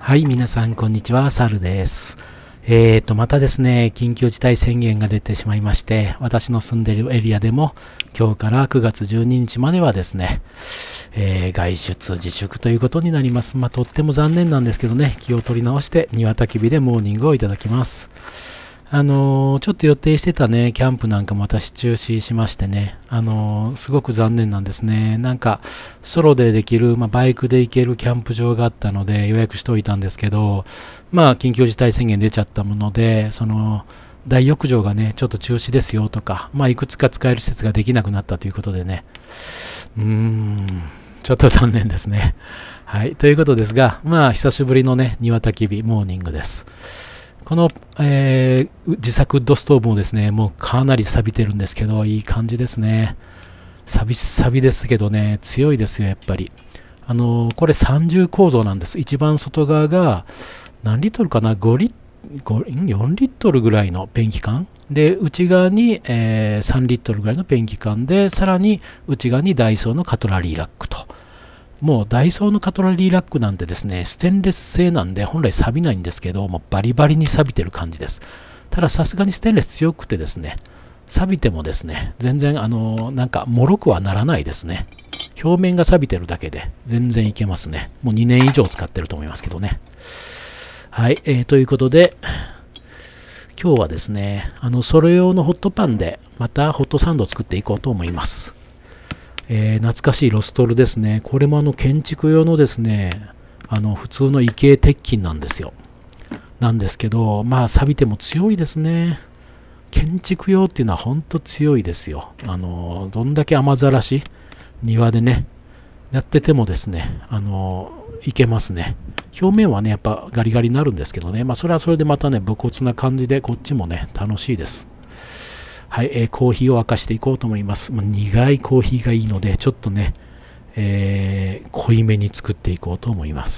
はい、皆さん、こんにちは。サルです。またですね、緊急事態宣言が出てしまいまして、私の住んでいるエリアでも、今日から9月12日まではですね、外出自粛ということになります。とっても残念なんですけどね、気を取り直して、庭焚き火でモーニングをいただきます。ちょっと予定してたね、キャンプなんかも私中止しましてね、すごく残念なんですね。なんか、ソロでできる、バイクで行けるキャンプ場があったので予約しておいたんですけど、緊急事態宣言出ちゃったもので、大浴場がね、ちょっと中止ですよとか、いくつか使える施設ができなくなったということでね、ちょっと残念ですね。はい、ということですが、久しぶりのね、庭焚き火、モーニングです。この、自作ウッドストーブもですね、もうかなり錆びてるんですけど、いい感じですね。錆びですけどね、強いですよ、やっぱり。これ三重構造なんです。一番外側が、何リットルかな、4リットルぐらいのペンキ管。で、内側に、3リットルぐらいのペンキ管で、さらに内側にダイソーのカトラリーラックと。もうダイソーのカトラリーラックなんてですね、ステンレス製なんで本来錆びないんですけど、もうバリバリに錆びてる感じです。たださすがにステンレス強くてですね、錆びてもですね、全然なんか脆くはならないですね。表面が錆びてるだけで全然いけますね。もう2年以上使ってると思いますけどね。はい、ということで、今日はですね、ソロ用のホットパンでまたホットサンドを作っていこうと思います。懐かしいロストルですね。これも建築用のですね、普通の異形鉄筋なんですよ。なんですけど、錆びても強いですね。建築用っていうのは本当強いですよ。どんだけ雨ざらし、庭でね、やっててもですね、いけますね。表面はね、やっぱガリガリになるんですけどね、それはそれでまたね、武骨な感じで、こっちもね、楽しいです。はい、コーヒーを沸かしていこうと思います。苦いコーヒーがいいので、ちょっとね、濃いめに作っていこうと思います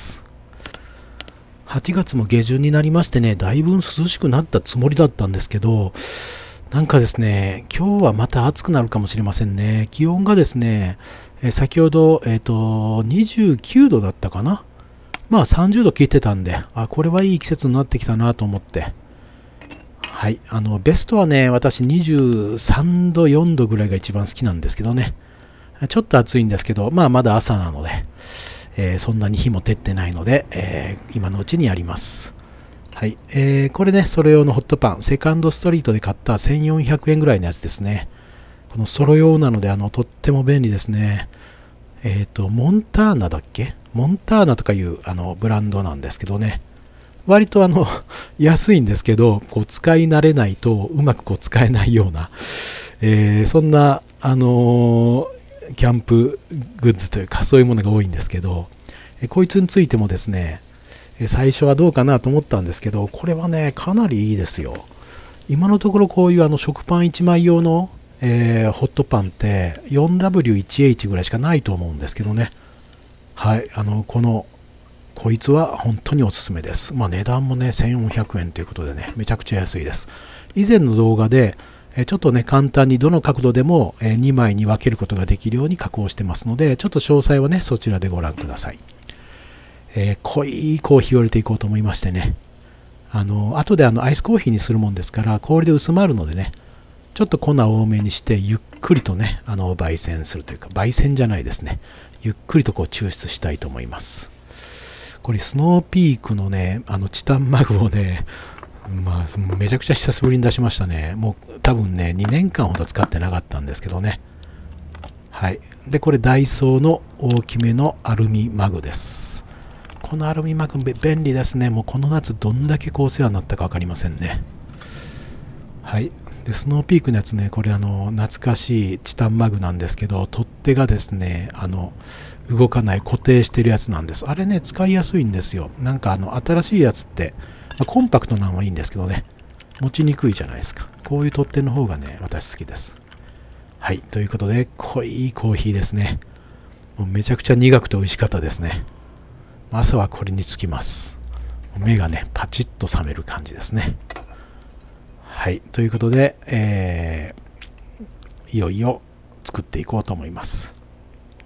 。8月も下旬になりましてね、だいぶ涼しくなったつもりだったんですけど、なんかですね、今日はまた暑くなるかもしれませんね。気温がですね、先ほど、29度だったかな。30度切ってたんで、これはいい季節になってきたなと思って、はい、ベストはね、私23度、4度ぐらいが一番好きなんですけどね。ちょっと暑いんですけど、まだ朝なので、そんなに日も照ってないので、今のうちにやります。はい、これね、それ用のホットパン、セカンドストリートで買った1400円ぐらいのやつですね。このソロ用なので、とっても便利ですね。モンターナだっけ？モンターナとかいうブランドなんですけどね。割と安いんですけど、使い慣れないとうまく使えないような、そんな、キャンプグッズというかそういうものが多いんですけど、こいつについてもですね、最初はどうかなと思ったんですけど、これはね、かなりいいですよ。今のところこういう食パン1枚用の、ホットパンって 4W1H ぐらいしかないと思うんですけどね。はい、こいつは本当におすすめです。値段もね、1400円ということでね、めちゃくちゃ安いです。以前の動画で、ちょっとね、簡単にどの角度でも2枚に分けることができるように加工してますので、ちょっと詳細はね、そちらでご覧ください。濃いコーヒーを入れていこうと思いましてね、後でアイスコーヒーにするもんですから、氷で薄まるのでね、ちょっと粉を多めにして、ゆっくりとね、焙煎するというか、焙煎じゃないですね、ゆっくりと抽出したいと思います。これスノーピークのね、チタンマグをね、めちゃくちゃ久しぶりに出しましたね。もう多分ね、2年間ほど使ってなかったんですけどね。はい。で、これダイソーの大きめのアルミマグです。このアルミマグ便利ですね。もうこの夏どんだけお世話になったか分かりませんね。はい。で、スノーピークのやつね、これ懐かしいチタンマグなんですけど、取っ手がですね、動かない固定してるやつなんです。あれね、使いやすいんですよ。なんか新しいやつって、コンパクトなのはいいんですけどね、持ちにくいじゃないですか。こういう取っ手の方がね、私好きです。はい、ということで、濃いコーヒーですね。もうめちゃくちゃ苦くて美味しかったですね。朝はこれにつきます。目がね、パチッと覚める感じですね。はい、ということで、いよいよ作っていこうと思います。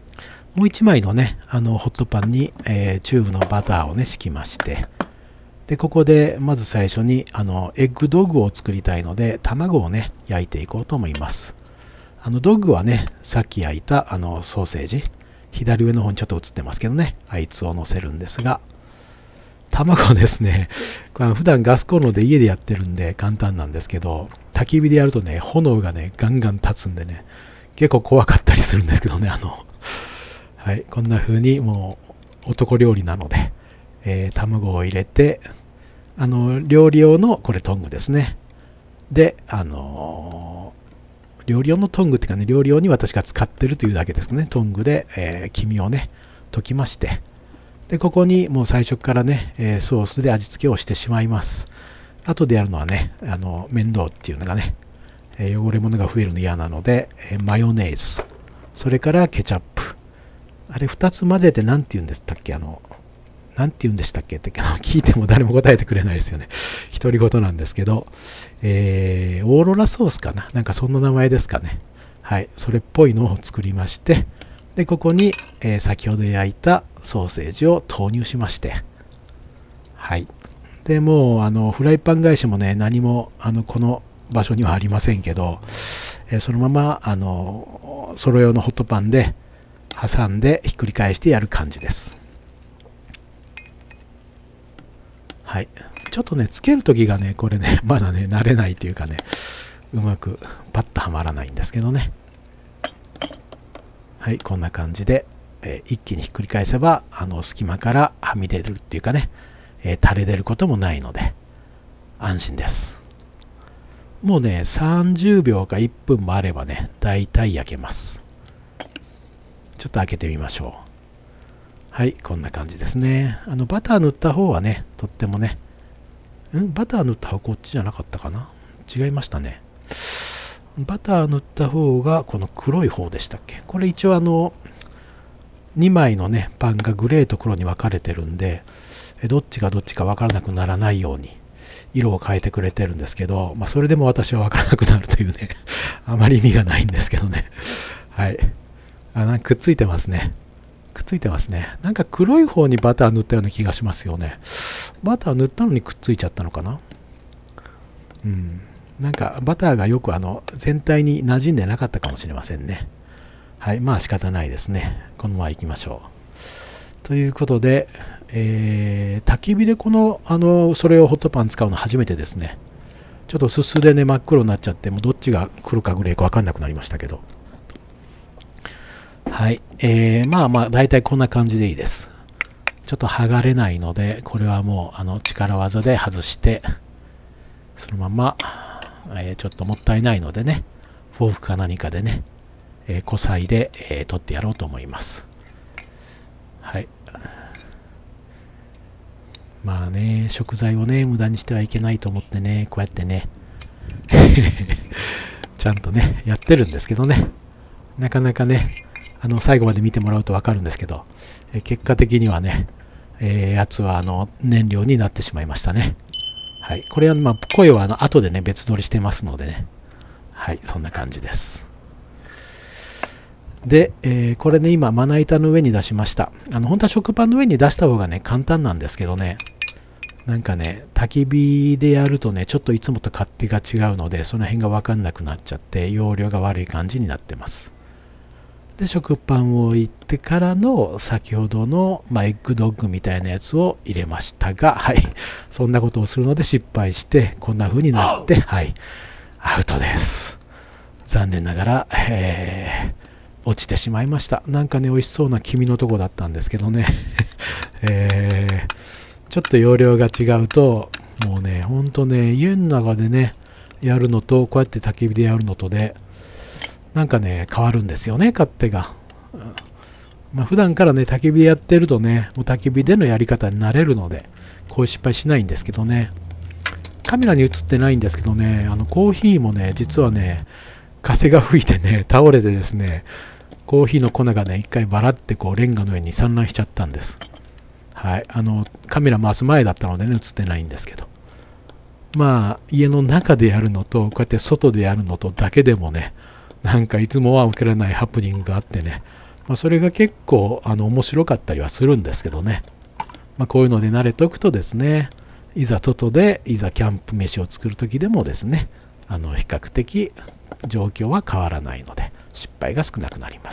もう1枚のね、ホットパンに、チューブのバターをね、敷きまして、で、ここでまず最初に、エッグドッグを作りたいので、卵をね、焼いていこうと思います。ドッグはね、さっき焼いた、ソーセージ、左上の方にちょっと映ってますけどね、あいつを乗せるんですが、卵ですね、普段ガスコンロで家でやってるんで簡単なんですけど、焚き火でやるとね、炎がね、ガンガン立つんでね、結構怖かったりするんですけどね、はい、こんな風にもう男料理なので、卵を入れて、料理用のこれトングですね。で、料理用のトングっていうかね、料理用に私が使ってるというだけですね、トングで、黄身をね、溶きまして、で、ここにもう最初からね、ソースで味付けをしてしまいます。後でやるのはね、面倒っていうのがね、汚れ物が増えるの嫌なので、マヨネーズ、それからケチャップ、あれ2つ混ぜて何て言うんでしたっけ、なんて言うんでしたっけって聞いても誰も答えてくれないですよね。独り言なんですけど、オーロラソースかな、なんかそんな名前ですかね。はい、それっぽいのを作りまして、で、ここに、先ほど焼いたソーセージを投入しまして、はい。で、もう、フライパン返しもね、何も、この場所にはありませんけど、そのまま、ソロ用のホットパンで挟んでひっくり返してやる感じです。はい。ちょっとね、つけるときがね、これね、まだね、慣れないというかね、うまくパッとはまらないんですけどね。はい、こんな感じで、一気にひっくり返せば、隙間からはみ出るっていうかね、垂れ出ることもないので、安心です。もうね、30秒か1分もあればね、だいたい焼けます。ちょっと開けてみましょう。はい、こんな感じですね。バター塗った方はね、とってもね、バター塗った方こっちじゃなかったかな？違いましたね。バター塗った方がこの黒い方でしたっけ？これ一応2枚のね、パンがグレーと黒に分かれてるんで、どっちがどっちか分からなくならないように色を変えてくれてるんですけど、まあそれでも私は分からなくなるというね、あまり意味がないんですけどね。はい。なんかくっついてますね。くっついてますね。なんか黒い方にバター塗ったような気がしますよね。バター塗ったのにくっついちゃったのかな？うん。なんかバターがよく全体に馴染んでなかったかもしれませんね。はい。まあ仕方ないですね。このまま行きましょう。ということで、焚き火でそれをホットパン使うの初めてですね。ちょっとすすでね、真っ黒になっちゃって、もうどっちが黒かグレーか分かんなくなりましたけど。はい。まあまあ、大体こんな感じでいいです。ちょっと剥がれないので、これはもう力技で外して、そのまま、ちょっともったいないのでね、フォークか何かでね、こさいで、取ってやろうと思います。はい。まあね、食材をね、無駄にしてはいけないと思ってね、こうやってね、ちゃんとね、やってるんですけどね、なかなかね、最後まで見てもらうと分かるんですけど、結果的にはね、やつは燃料になってしまいましたね。はい。これは、まあ、声は後でね、別撮りしてますのでね。はい、そんな感じです。で、これね、今、まな板の上に出しました。本当は食パンの上に出した方がね、簡単なんですけどね、なんかね、焚き火でやるとね、ちょっといつもと勝手が違うので、その辺が分かんなくなっちゃって、容量が悪い感じになってます。で、食パンを置いてからの先ほどの、エッグドッグみたいなやつを入れましたが、はい、そんなことをするので失敗して、こんな風になって、はい、アウトです。残念ながら、落ちてしまいました。なんかね、美味しそうな黄身のとこだったんですけどね、ちょっと容量が違うと、もうね、ほんとね、家の中でね、やるのと、こうやって焚き火でやるのとで、なんかね、変わるんですよね、勝手が。まあ、普段からね、焚き火でやってるとね、もう焚き火でのやり方になれるので、こういう失敗しないんですけどね。カメラに映ってないんですけどね、コーヒーもね、実はね、風が吹いてね、倒れてですね、コーヒーの粉がね、一回バラってこうレンガの上に散乱しちゃったんです。はい。カメラ回す前だったのでね、映ってないんですけど。まあ、家の中でやるのと、こうやって外でやるのとだけでもね、なんかいつもは起きられないハプニングがあってね、 それが結構面白かったりはするんですけどね、こういうので慣れておくとですね、いざ外でいざキャンプ飯を作る時でもですね、比較的状況は変わらないので失敗が少なくなります。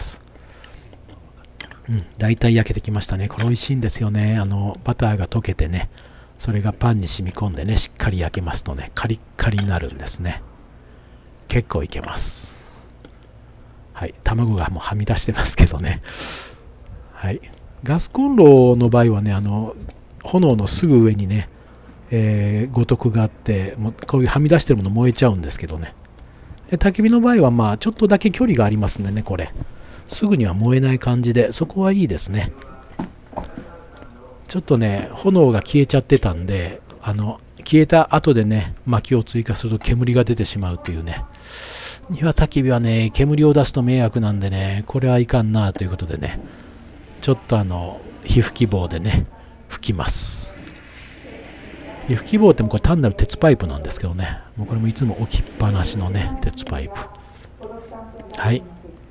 だいたい焼けてきましたね。これ美味しいんですよね。バターが溶けてね、それがパンに染み込んでね、しっかり焼けますとね、カリッカリになるんですね。結構いけます。はい、卵がもうはみ出してますけどね。はい、ガスコンロの場合はね、炎のすぐ上にね、五徳があって、もうこういうはみ出してるもの燃えちゃうんですけどね。焚き火の場合はちょっとだけ距離がありますんでね、これすぐには燃えない感じで、そこはいいですね。ちょっとね、炎が消えちゃってたんで、消えた後でね、薪を追加すると煙が出てしまうというね。庭焚き火はね、煙を出すと迷惑なんでね、これはいかんなということでね、ちょっと火吹き棒でね、吹きます。火吹き棒ってもこれ単なる鉄パイプなんですけどね、もうこれもいつも置きっぱなしのね、鉄パイプ。はい。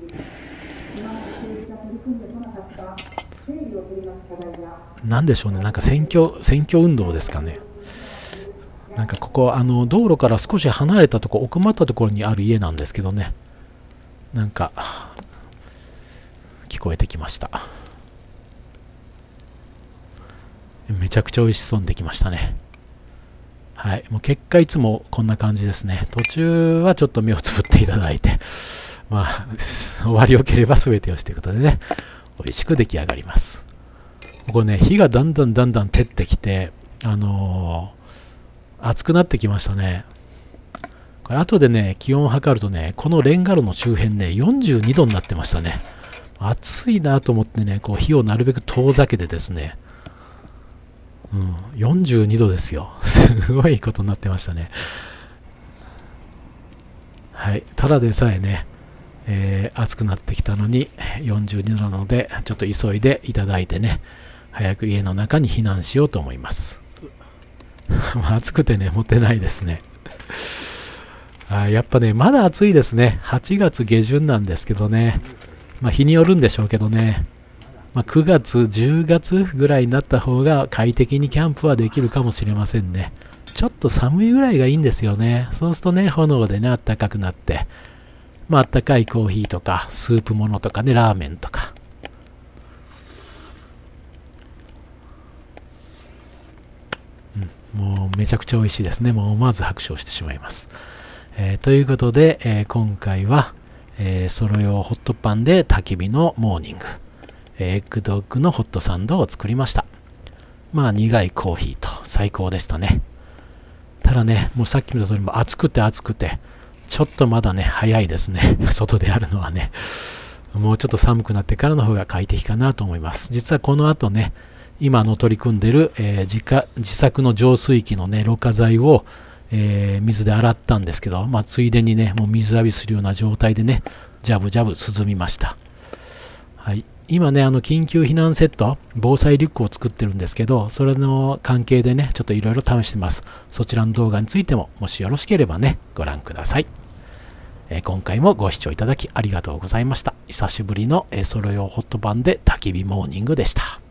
なんでしょうね、なんか選挙運動ですかね。なんかここ道路から少し離れたところ、奥まったところにある家なんですけどね、なんか聞こえてきました。めちゃくちゃ美味しそうにできましたね。はい、もう結果いつもこんな感じですね。途中はちょっと目をつぶっていただいて、終わりよければ全てよしということでね、美味しく出来上がります。これね、火がだんだん照ってきて、熱くなってきましたね。これ後でね、気温を測るとね、このレンガ炉の周辺ね、42度になってましたね。暑いなと思ってね、こう火をなるべく遠ざけてですね、42度ですよ。すごいことになってましたね。はい、ただでさえね、暑くなってきたのに42度なので、ちょっと急いでいただいてね、早く家の中に避難しようと思います。暑くてね、持てないですね。やっぱね、まだ暑いですね。8月下旬なんですけどね。日によるんでしょうけどね。9月、10月ぐらいになった方が快適にキャンプはできるかもしれませんね。ちょっと寒いぐらいがいいんですよね。そうするとね、炎でね、あったかくなって、あったかいコーヒーとか、スープものとかね、ラーメンとか。もうめちゃくちゃ美味しいですね。もう思わず拍手をしてしまいます。ということで、今回は、ソロ用ホットパンで焚き火のモーニング、エッグドッグのホットサンドを作りました。苦いコーヒーと最高でしたね。ただね、もうさっき見た通りも暑くて、ちょっとまだね、早いですね。外でやるのはね。もうちょっと寒くなってからの方が快適かなと思います。実はこの後ね、今取り組んでる、自作の浄水器のね、ろ過剤を、水で洗ったんですけど、ついでにね、もう水浴びするような状態でね、ジャブジャブ涼みました。はい。今ね、緊急避難セット、防災リュックを作ってるんですけど、それの関係でね、ちょっといろいろ試してます。そちらの動画についても、もしよろしければね、ご覧ください。今回もご視聴いただきありがとうございました。久しぶりのソロ用ホットパンで焚き火モーニングでした。